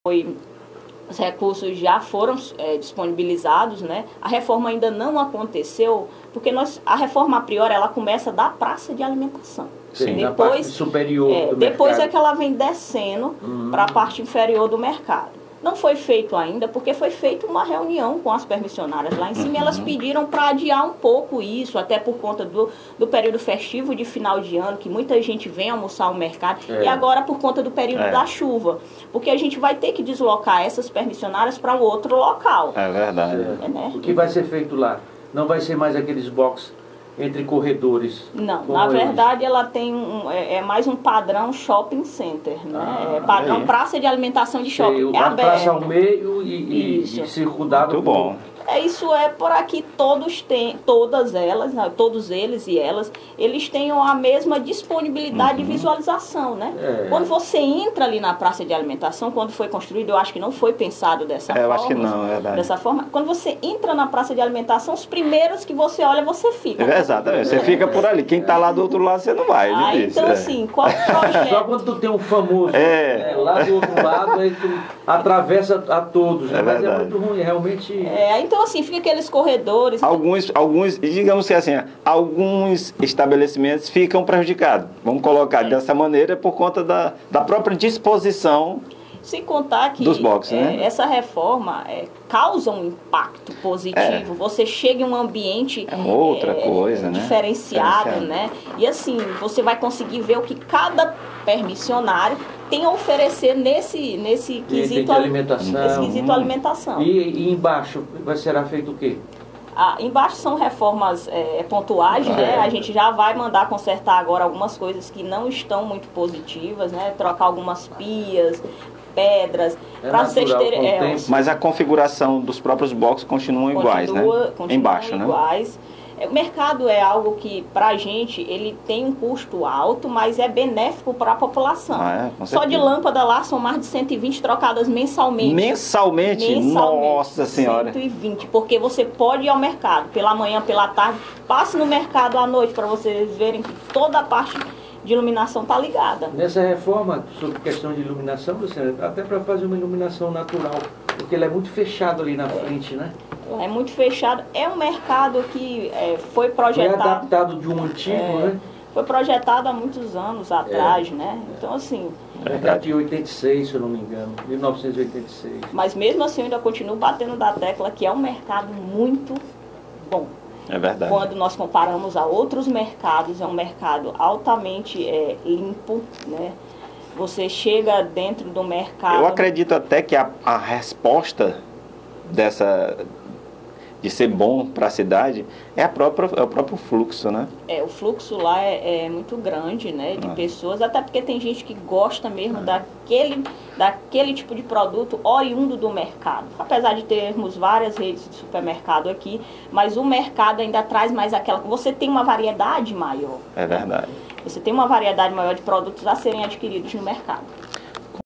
Os recursos já foram disponibilizados, né? A reforma ainda não aconteceu, porque a reforma a priori ela começa da praça de alimentação. Sim, depois, na parte superior do depois mercado. é que ela vem descendo para a parte inferior do mercado. Não foi feito ainda, porque foi feita uma reunião com as permissionárias lá em cima e elas pediram para adiar um pouco isso, até por conta do período festivo de final de ano, que muita gente vem almoçar ao mercado, e agora por conta do período da chuva, porque a gente vai ter que deslocar essas permissionárias para um outro local. É verdade. Né? O que vai ser feito lá? Não vai ser mais aqueles boxes entre corredores? Não, na verdade ela tem mais um padrão shopping center, né? Padrão praça de alimentação de shopping. Uma praça ao meio e circundado. Muito bom. Isso é por aqui, todas elas, todos eles e elas, eles tenham a mesma disponibilidade de visualização, né? Quando você entra ali na praça de alimentação, quando foi construído, eu acho que não foi pensado dessa forma. Eu acho que não, é verdade. Dessa forma, quando você entra na praça de alimentação, os primeiros que você olha, você fica. Exatamente, você fica por ali. Quem está lá do outro lado, você não vai. Então, assim, qual projeto? Só quando tu tem um famoso lá do outro lado, aí tu atravessa a todos, né? Mas é muito ruim, realmente. Então, assim, fica aqueles corredores. Alguns, digamos que assim, alguns estabelecimentos ficam prejudicados. Vamos colocar dessa maneira por conta da própria disposição. Sem contar que dos boxes, né? Essa reforma causa um impacto positivo. Você chega em um ambiente outra coisa, diferenciado, né? E assim, você vai conseguir ver o que cada permissionário tem a oferecer nesse quesito alimentação. E embaixo será feito o quê? Embaixo são reformas pontuais, né? A gente já vai mandar consertar agora algumas coisas que não estão muito positivas, né? Trocar algumas pias, pedras, para vocês terem. Mas a configuração dos próprios boxes continuam iguais, né? Embaixo, iguais. O mercado é algo que, para a gente, ele tem um custo alto, mas é benéfico para a população. Só de lâmpada lá são mais de 120 trocadas mensalmente. Mensalmente? Nossa Senhora! 120, porque você pode ir ao mercado, pela manhã, pela tarde, passe no mercado à noite para vocês verem que toda a parte de iluminação está ligada. Nessa reforma, sobre questão de iluminação, Luciana, até para fazer uma iluminação natural, porque ele é muito fechado ali na frente, né? É muito fechado. É um mercado que foi projetado... Foi adaptado de um antigo, né? Foi projetado há muitos anos atrás, né? Então, assim... Mercado de 86, se eu não me engano. 1986. Mas mesmo assim, eu ainda continuo batendo da tecla que é um mercado muito bom. É verdade. Quando nós comparamos a outros mercados, é um mercado altamente limpo, né? Você chega dentro do mercado... Eu acredito até que a resposta de ser bom para a cidade é o próprio fluxo, né? O fluxo lá é muito grande, né, de pessoas, até porque tem gente que gosta mesmo daquele tipo de produto oriundo do mercado. Apesar de termos várias redes de supermercado aqui, mas o mercado ainda traz mais aquela... Você tem uma variedade maior. É verdade. Você tem uma variedade maior de produtos a serem adquiridos no mercado.